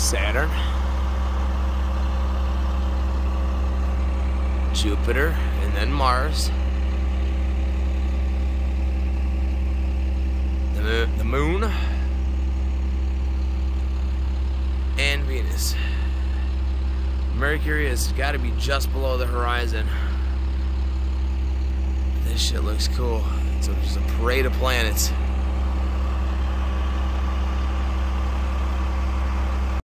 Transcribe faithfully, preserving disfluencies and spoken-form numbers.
Saturn, Jupiter, and then Mars, the, the Moon, and Venus. Mercury has got to be just below the horizon. This shit looks cool. It's just a parade of planets.